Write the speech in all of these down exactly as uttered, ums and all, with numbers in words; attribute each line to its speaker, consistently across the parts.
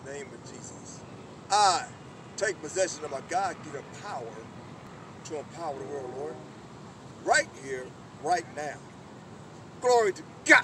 Speaker 1: name of Jesus. I take possession of my God-given power to empower the world, Lord. Right here, right now. Glory to God.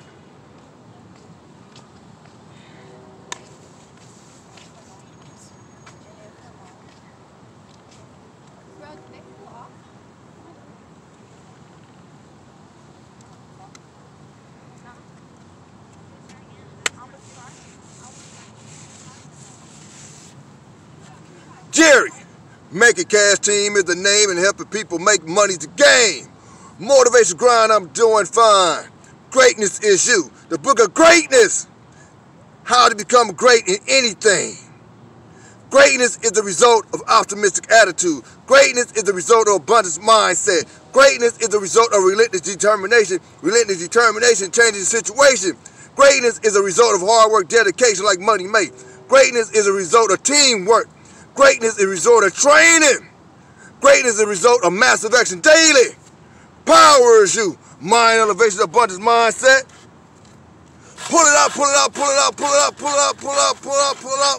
Speaker 1: Jerry, Make It Cash Team is the name, and helping people make money's the game. Motivation grind, I'm doing fine. Greatness is you. The book of greatness. How to become great in anything. Greatness is the result of optimistic attitude. Greatness is the result of abundance mindset. Greatness is the result of relentless determination. Relentless determination changes the situation. Greatness is a result of hard work, dedication like Money Made. Greatness is a result of teamwork. Greatness is a result of training. Greatness is a result of massive action daily. Power is you. Mind elevation, abundance mindset. Pull it out, pull it out, pull it out, pull it out, pull it out, pull it out, pull it out, pull it out.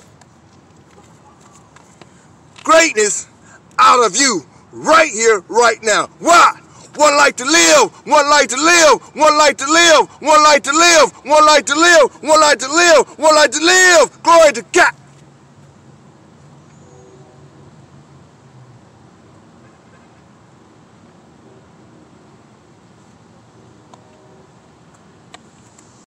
Speaker 1: Greatness out of you right here, right now. Why? One life to live, one life to live, one life to live, one life to live, one life to live, one life to live, one life to live. Glory to God.